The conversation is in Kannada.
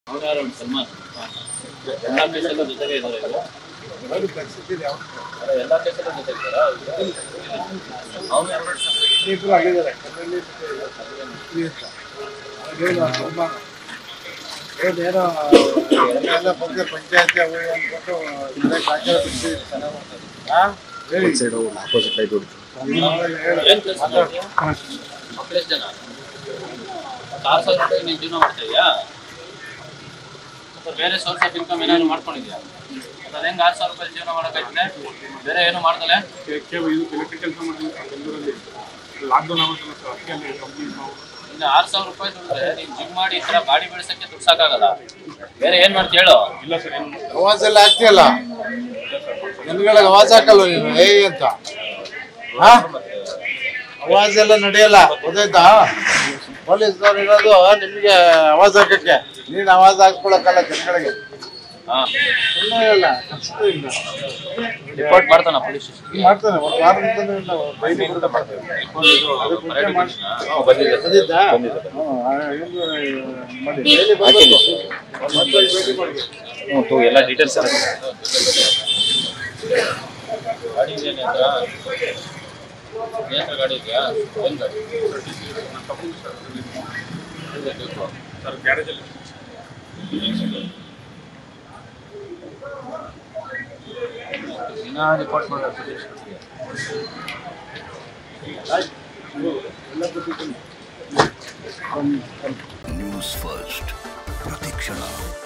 ಅವನು ಸಲ್ಮಾನ್ ಎಲ್ಲ ಕೇಸಲ್ಲೂ ಜೊತೆಗೆ ಇದ್ದಾರೆ ಇವರು ಎಲ್ಲ ಕೇಸಲ್ಲೂ ಜೊತೆ ಇದ್ದಾರಾ ಅವನು ಇಬ್ಬರು ಆಗಿದ್ದಾರೆ ಏನೋ ಎಲ್ಲ ಬಗ್ಗೆ ಪಂಚಾಯತಿ ಅವು ಅಂದ್ಬಿಟ್ಟು ಸೈಡ್ ಆಪೋಸಿಟ್ ಲೈಟ್ ಹೊಡಿತು ಮಕ್ಕಳೆಷ್ಟು ಜನ 6,000 ರೂಪಾಯಿ ನೀನು ಜೀವನ ಮಾಡ್ತಾ ಇದೆಯಾ ಅಥವಾ ಬೇರೆ ಸೋರ್ಸ್ ಆಫ್ ಇನ್ಕಮ್ ಏನಾದ್ರು ಮಾಡ್ಕೊಂಡಿದ್ಯಾ ಅದು ಹೆಂಗೆ 6,000 ರೂಪಾಯಿ ಜೀವನ ಮಾಡೋಕ್ಕಾಗ್ತದೆ ಬೇರೆ ಏನು ಮಾಡ್ದಲೆ ಎಲೆಕ್ಟ್ರಿಕಲ್ ಬೆಂಗಳೂರಲ್ಲಿ ಲಾಕ್ಡೌನ್ ಆಗುತ್ತಲ್ಲ ಸರ್ ಅದಕ್ಕೆ ಅಲ್ಲಿ ಕಂಪ್ನಿ ಇನ್ನು 6,000 ರೂಪಾಯಿ ದುಡ್ಡು ನೀನು ಜಿಮ್ ಮಾಡಿ ಈ ಥರ ಬಾಡಿ ಬೆಳೆಸೋಕ್ಕೆ ದುಡ್ಡು ಸಾಕಾಗಲ್ಲ ಬೇರೆ ಏನು ಮಾಡ್ತಿ ಹೇಳು ಇಲ್ಲ ಸರ್ ಅವಾಜ್ ಎಲ್ಲ ಆಗ್ತಿಯಲ್ಲ ಜನಗಳಿಗೆ ಅವಾಜ್ ಹಾಕಲ್ವ ನೀನು ಏ ಅಂತ ಅವಾಜ್ ಎಲ್ಲ ನಡೆಯಲ್ಲ ಗೊತ್ತಾಯ್ತಾ ಪೊಲೀಸ್ನವ್ರು ಇರೋದು ನಿಮಗೆ ಅವಾಜ್ ಹಾಕಕ್ಕೆ ನೀನು ಅವಾಜ್ ಹಾಕ್ಕೊಳಕ್ಕಲ್ಲ ಜನಗಳಿಗೆ ಇಲ್ಲ ರಿಪೋರ್ಟ್ ಮಾಡ್ತಾನ ಪೊಲೀಸ್ ಸ್ಟೇಷನ್ ಮಾಡ್ತಾನೆ ಒಂದು ವಾರದಿಂದ ಎಲ್ಲ ಡೀಟೇಲ್ಸ್ ಗಾಡಿ ಇದೆಯಾ ಗಾಡಿ ಇದೆಯಾ ಏನು ಗಾಡಿ ಸರ್ ಗ್ಯಾರೇಜಲ್ಲಿ ದಿನ ರಿಪೋರ್ಟ್ ಮಾಡೋದು ನ್ಯೂಸ್ ಫಸ್ಟ್ ಪ್ರತಿಕ್ಷಣ.